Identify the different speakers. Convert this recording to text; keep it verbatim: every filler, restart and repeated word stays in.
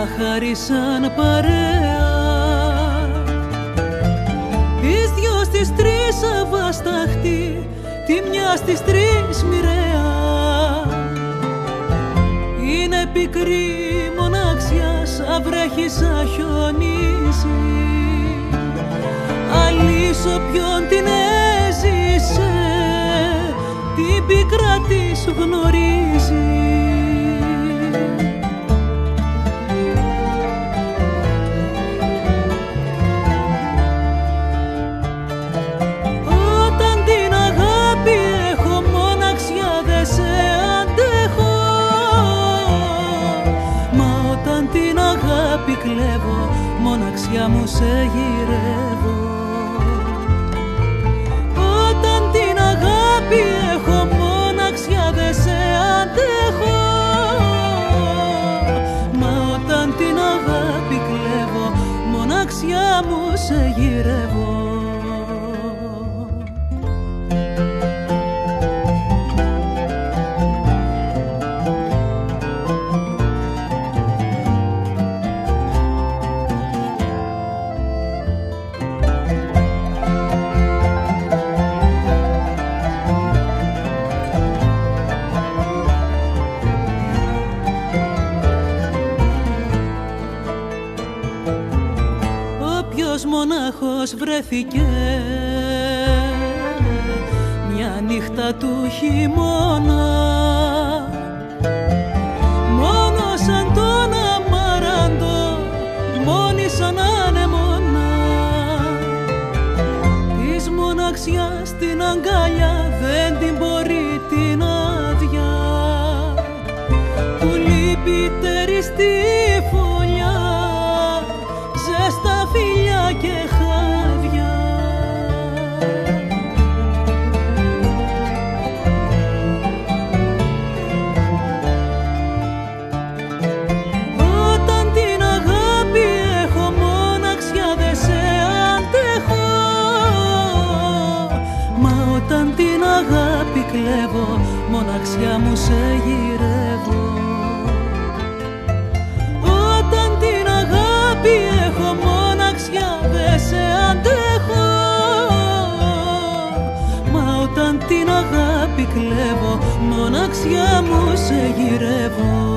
Speaker 1: ζάχαρη σαν παρέα. Τις δυο στις τρεις αβασταχτή, τη μια στις τρεις μοιραία. Είναι πικρή μοναξιά, σαν βρέχει, σαν χιονίζει. Αλής όποιον την έζησε, την πίκρα της γνωρίζει. Όταν την αγάπη έχω, μοναξιά δε σε αντέχω. Μα όταν την αγάπη κλέβω, μοναξιά μου σε γυρεύω. Όταν την αγάπη έχω, μοναξιά δε σε αντέχω. Μα όταν την αγάπη κλέβω, μοναξιά μου σε γυρεύω. Όποιος μονάχος βρέθηκε μια νύχτα του χειμώνα, μόνο σαν τον αμαράντο, μόνη σαν ανεμόνα, της μοναξιάς την αγκαλιά δεν την μπορεί την άδεια, που λείπει τεριστή φωλιά, ζέστα φιλιά και χάδια. Όταν την αγάπη έχω, μοναξιά δε σε αντέχω. Μα όταν την αγάπη κλέβω, μοναξιά μου σε γυρεύω. Όταν την αγάπη έχω, μοναξιά δε σε αντέχω. Μα όταν την αγάπη κλέβω, μοναξιά μου σε γυρεύω.